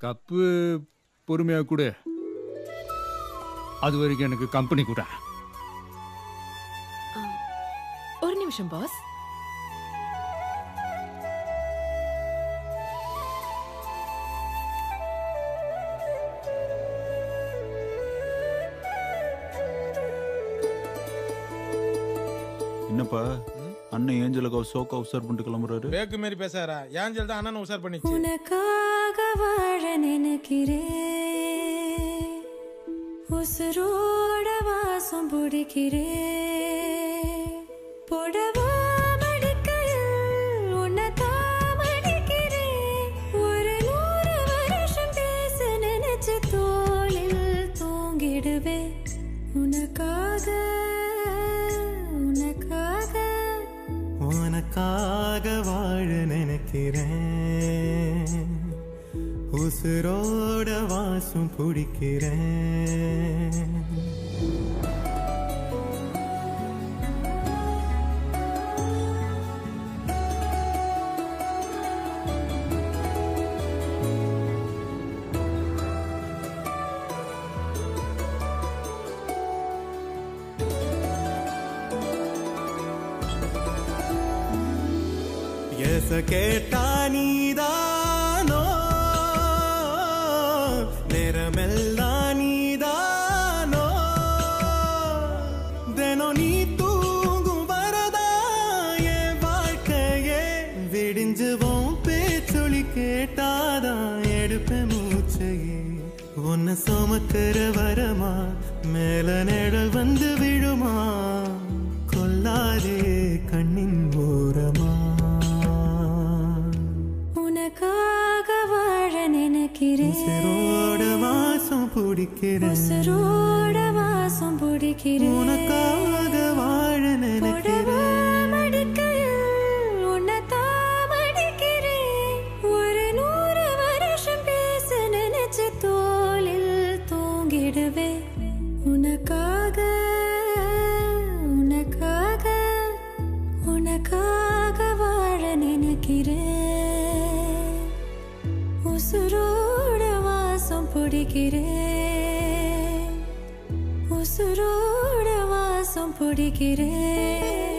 Cup பொறுமையா கொடு. அது வரைக்கும் எனக்கு கம்பெனி கூட. ஒரு நிமிஷம் பாஸ். என்னப்பா அண்ணன் ஏஞ்சலுக்கு சோக்கா உசார் பண்ணிட்டு கிளம்புறாரு. பேக்கு மாரி பேசாரா? ஏஞ்சல் தான் அண்ணன் உசார் பண்ணிச்சு. உனக்காக வாழ நினைக்கிறேன், உசுரோட வாசம் பிடிக்கிறேன், புடவா மடிக்கையில் உன்னை தாமடிக்கிறேன், ஒரு 100 வருஷம் பேச நினைச்சு தோளில் தூங்கிடுவேன். உனக்காக உனக்காக வாழ நினைக்கிறேன், உசுரோட வாசம் பிடிக்கிறேன். எச கேட்டா நீதானோ, நேரமெல்லாம் நீதானோ, தினம் நீ தூங்கும் வரதா என் வாழ்க்கையே, விடிஞ்சுவோம் பேச்சொலி கேட்டாதான் எடுப்பேன் மூச்சையே, உன்னை சுமக்கிற வரமா மேல நிழல் வந்து விழுமா, கொல்லாதே கண்ணின் ஓரமா. உனக்காக வாழ நினைக்கிறேன், உசுரோட வாசம் பிடிக்கிறேன், உசுரோட வாசம் பிடிக்கிறேன், உனக்காக வாழ நினைக்கிறேன், மடிக்கையில் உன்னை தாமடிக்கிறேன், ஒரு 100 வருஷம் பேச நினைச்சு தோளில் தூங்கிடுவேன். உனக்காக உனக்காக உனக்காக வாழ நினைக்கிறேன், உசுரோட வாசம் பிடிக்கிறேன், உசுரோட வாசம் பிடிக்கிறேன்.